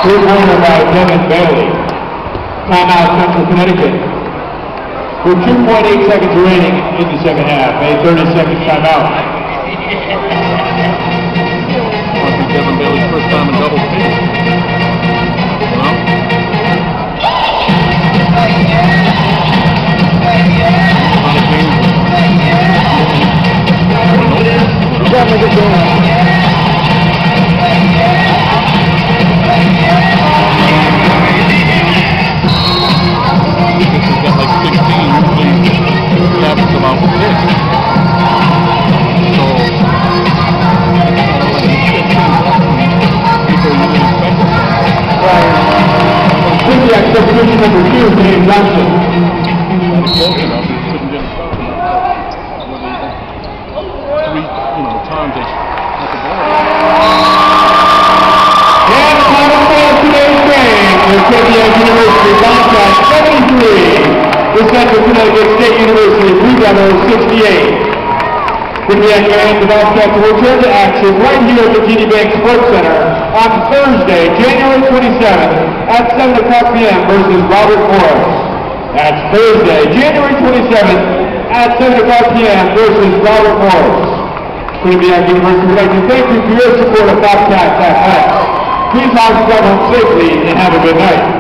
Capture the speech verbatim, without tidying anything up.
Three-pointer by Devin Bailey. Timeout, Central Connecticut. With two point eight seconds remaining in the second half. A thirty second timeout. Must be Devin Bailey's first time in double digits. No? Definitely good game. This has got like sixteen, usually happens about six. So, people usually expect it. Right. Quinnipiac substitution number two, James Johnson. That is close enough, it shouldn't get started. Three, you know, times they have the ball. And the final play of today's game, the Quinnipiac University Bobcats seventy-three, the Central Connecticut State University Blue Devils sixty-eight. Quinnipiac and the Bobcats will return to action right here at the T D Bank Sports Center on Thursday, January twenty-seventh at seven o'clock p m versus Robert Morris. That's Thursday, January twenty-seventh at seven o'clock p m versus Robert Morris. Quinnipiac University would like to thank you for your support of Bobcats Athletics. Please travel safely and have a good night.